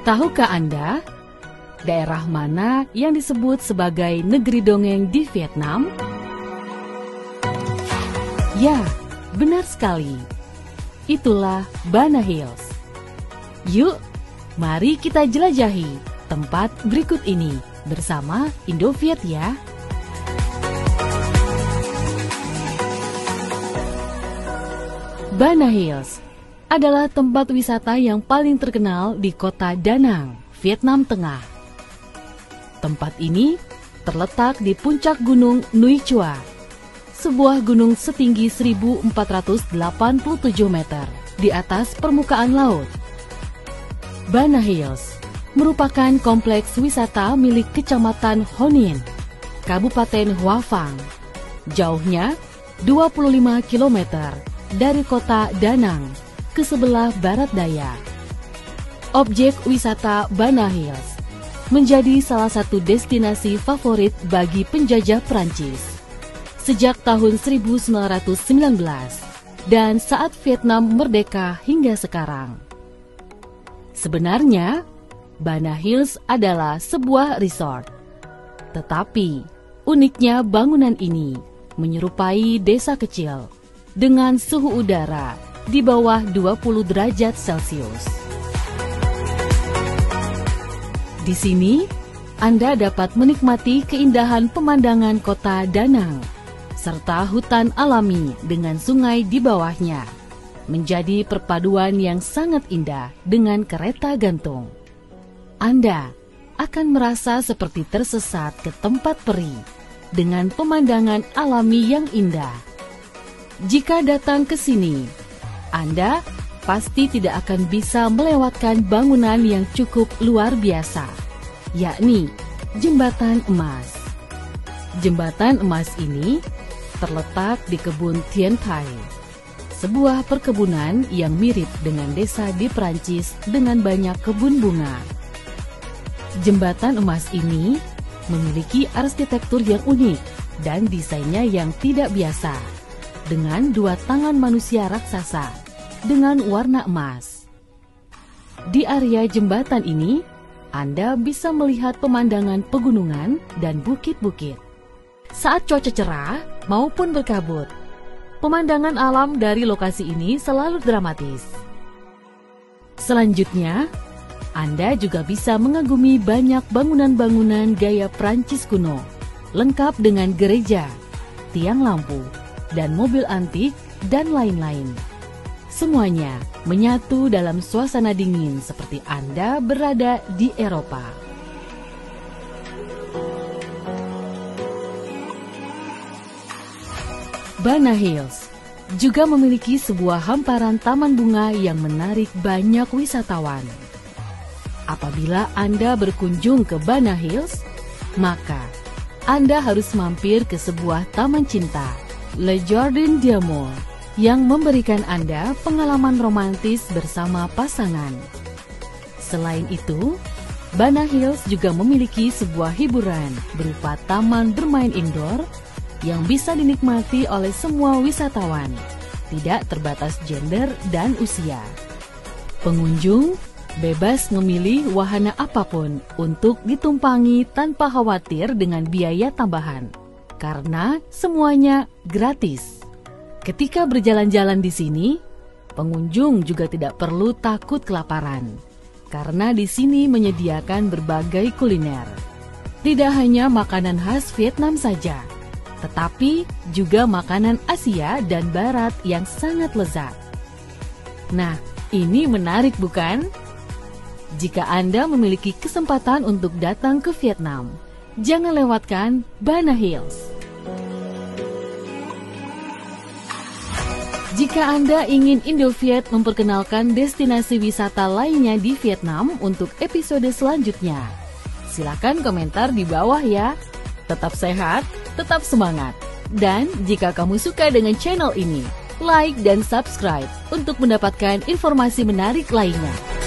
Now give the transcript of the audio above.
Tahukah Anda, daerah mana yang disebut sebagai negeri dongeng di Vietnam? Ya, benar sekali. Itulah Bana Hills. Yuk, mari kita jelajahi tempat berikut ini bersama Indoviet ya. Bana Hills adalah tempat wisata yang paling terkenal di kota Da Nang, Vietnam Tengah. Tempat ini terletak di puncak gunung Nui Chua, sebuah gunung setinggi 1487 meter di atas permukaan laut. Bana Hills merupakan kompleks wisata milik Kecamatan Ho Ninh, Kabupaten Hoa Phan. Jauhnya 25 km dari kota Da Nang ke sebelah barat daya. Objek wisata Bana Hills menjadi salah satu destinasi favorit bagi penjajah Prancis sejak tahun 1919 dan saat Vietnam merdeka hingga sekarang. Sebenarnya, Bana Hills adalah sebuah resort. Tetapi, uniknya bangunan ini menyerupai desa kecil dengan suhu udara di bawah 20 derajat Celcius. Di sini, Anda dapat menikmati keindahan pemandangan kota Da Nang, serta hutan alami dengan sungai di bawahnya, menjadi perpaduan yang sangat indah dengan kereta gantung. Anda akan merasa seperti tersesat ke tempat peri dengan pemandangan alami yang indah. Jika datang ke sini, Anda pasti tidak akan bisa melewatkan bangunan yang cukup luar biasa, yakni Jembatan Emas. Jembatan Emas ini terletak di kebun Thiên Thai, sebuah perkebunan yang mirip dengan desa di Prancis dengan banyak kebun bunga. Jembatan Emas ini memiliki arsitektur yang unik dan desainnya yang tidak biasa, dengan dua tangan manusia raksasa dengan warna emas. Di area jembatan ini, Anda bisa melihat pemandangan pegunungan dan bukit-bukit. Saat cuaca cerah maupun berkabut, pemandangan alam dari lokasi ini selalu dramatis. Selanjutnya, Anda juga bisa mengagumi banyak bangunan-bangunan gaya Prancis kuno, lengkap dengan gereja, tiang lampu, dan mobil antik, dan lain-lain. Semuanya menyatu dalam suasana dingin seperti Anda berada di Eropa. Bana Hills juga memiliki sebuah hamparan taman bunga yang menarik banyak wisatawan. Apabila Anda berkunjung ke Bana Hills, maka Anda harus mampir ke sebuah taman cinta, Le Jardin d'Amour, yang memberikan Anda pengalaman romantis bersama pasangan. Selain itu, Bana Hills juga memiliki sebuah hiburan berupa taman bermain indoor yang bisa dinikmati oleh semua wisatawan, tidak terbatas gender dan usia. Pengunjung bebas memilih wahana apapun untuk ditumpangi tanpa khawatir dengan biaya tambahan, karena semuanya gratis. Ketika berjalan-jalan di sini, pengunjung juga tidak perlu takut kelaparan, karena di sini menyediakan berbagai kuliner. Tidak hanya makanan khas Vietnam saja, tetapi juga makanan Asia dan Barat yang sangat lezat. Nah, ini menarik bukan? Jika Anda memiliki kesempatan untuk datang ke Vietnam, jangan lewatkan Bana Hills. Jika Anda ingin Indoviet memperkenalkan destinasi wisata lainnya di Vietnam untuk episode selanjutnya, silakan komentar di bawah ya. Tetap sehat, tetap semangat. Dan jika kamu suka dengan channel ini, like dan subscribe untuk mendapatkan informasi menarik lainnya.